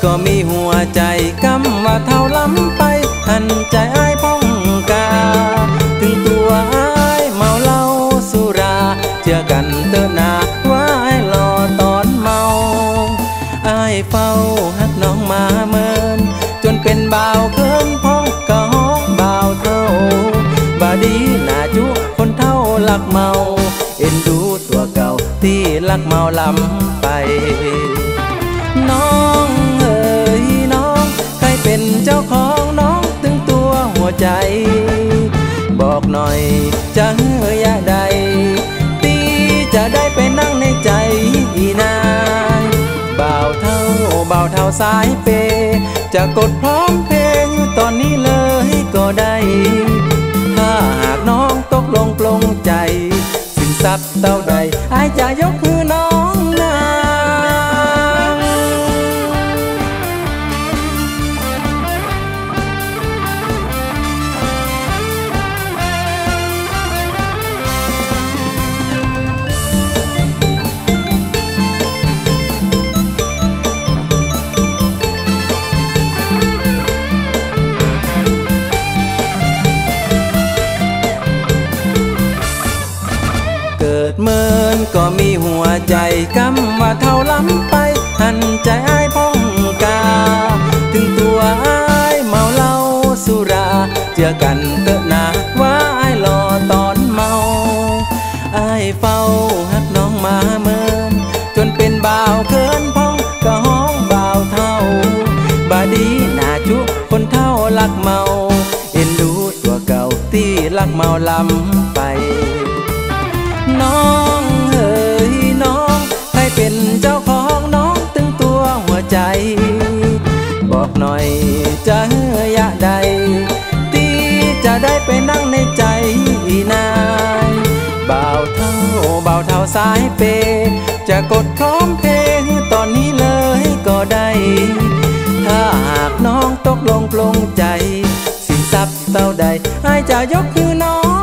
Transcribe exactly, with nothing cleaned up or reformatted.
ก็มีหัวใจกำว่าเท่าล้ำไปหันใจอ้ายพ้องกาถึงตัวอ้ายเมาเหล้าสุราเชื่อกันเตอหนาว่าอ้ายรอตอนเมาอ้ายเฝ้าหักน้องมาเมินจนเป็นบ่าวเคินพ้องกะฮ้องบ่าวเท่าบาดีหน้าจุคนเท่าลักเมาเอ็นดูตัวเก่าที่ลักเมาลำไปน้องเอ๋ยน้องใครเป็นเจ้าของน้องถึงตัวหัวใจบอกหน่อยจะเหือยะใดตีจะได้ไปนั่งในใจอีนายบ่าวเท่าบ่าวเท่าสายเปจะกดพร้อมเพลงตอนนี้เลยก็ได้ถ้าหากน้องตกลงปลงใจสินทรัพย์เท่าใดอ้ายจะยกคือน้องนาเกิดเมินก็มีหัวใจกำว่าเท่าล้ำไปหันใจอ้ายพ้องกาถึงตัวอ้ายเมาเหล้าสุราเจอกันเตอะหนาว่าอ้ายรอตอนเมาอ้ายเฝ้าหักน้องมาเมินจนเป็นบ่าวเคินพ้องกะฮ้องบ่าวเท่าบาดีหน้าจุคนเท่าลักเมาเอ็นดูตัวเก่าที่ลักเมาลำไปน้องเอ๋ยน้องใครเป็นเจ้าของน้องตึงตัวหัวใจบอกหน่อยจะเหือยะใดตีจะได้ไปนั่งในใจอีนายบ่าวเท่าบ่าวเท่าสายเปจะกดพร้อมเพลงตอนนี้เลยก็ได้ถ้าหากน้องตกลงปลงใจสินทรัพย์เท่าใดอ้ายจะยกคือน้อง